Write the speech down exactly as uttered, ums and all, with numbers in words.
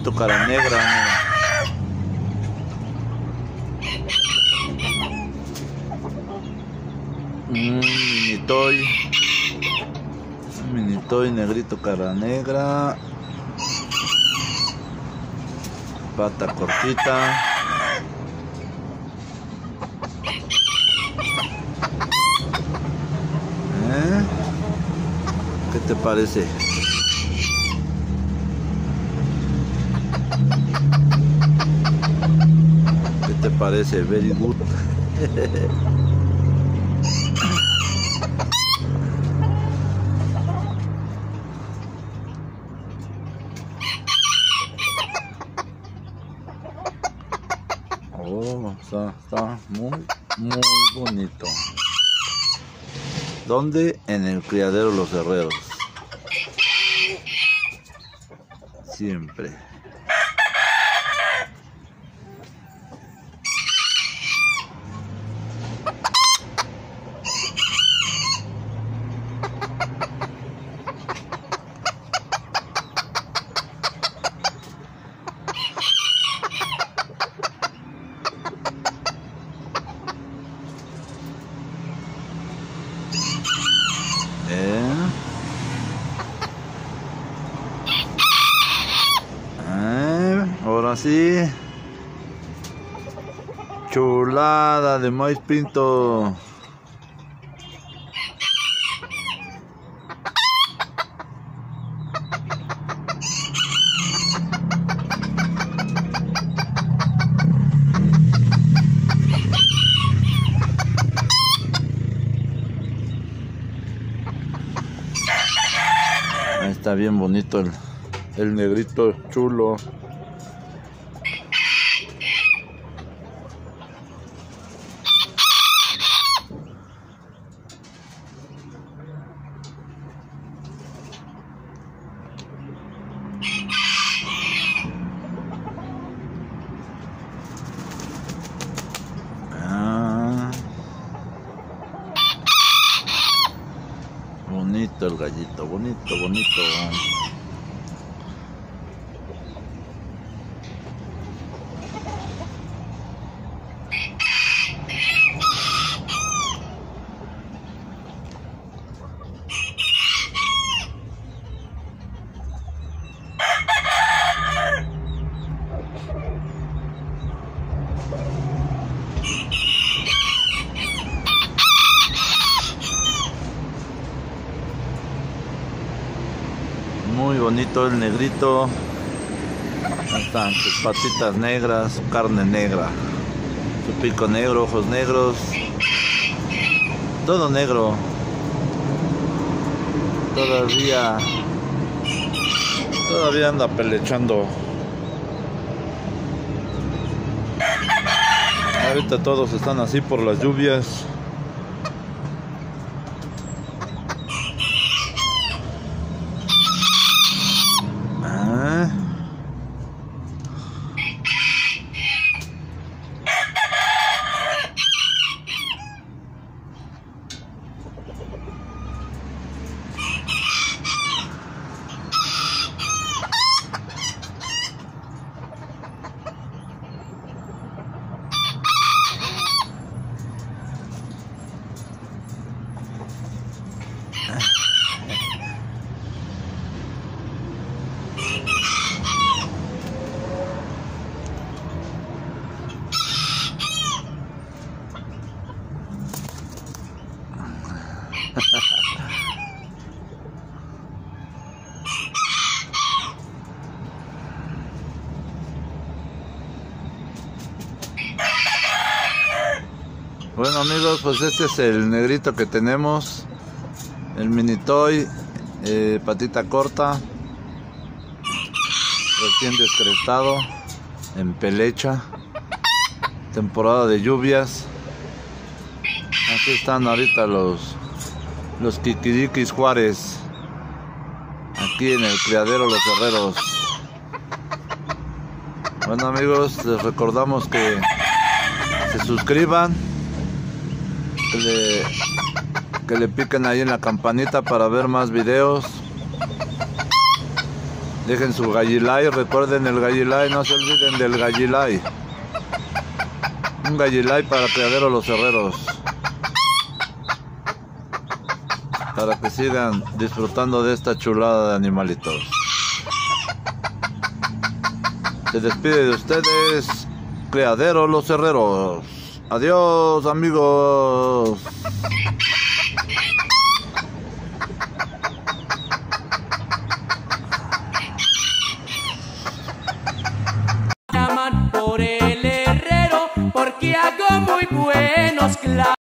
negrito cara negra, mira. Un mini toy, un mini toy negrito cara negra, pata cortita. ¿Eh? ¿Qué te parece? ¿Qué te parece? Very good. Oh, está, está muy, muy bonito. ¿Dónde? En el criadero Los Herreros. Siempre. Eh. Eh, ahora sí, chulada de maíz pinto. Está bien bonito el, el negrito chulo. Ah, bonito el gallito, bonito, bonito. Muy bonito el negrito. Ahí están sus patitas negras, su carne negra, su pico negro, ojos negros, todo negro. Todavía, todavía anda pelechando. Ahorita todos están así por las lluvias. Bueno amigos, pues este es el negrito que tenemos, el mini toy, eh, patita corta, recién descrestado, en pelecha, temporada de lluvias. Aquí están ahorita los los Kikirikis Juárez, aquí en el criadero Los Herreros. Bueno amigos, les recordamos que se suscriban, que le, que le piquen ahí en la campanita para ver más videos. Dejen su gallilay, recuerden el gallilay, no se olviden del gallilay. Un gallilay para Criadero Los Herreros, para que sigan disfrutando de esta chulada de animalitos. Se despide de ustedes Criadero Los Herreros. Adiós, amigos. Llaman por el herrero porque hago muy buenos clavos.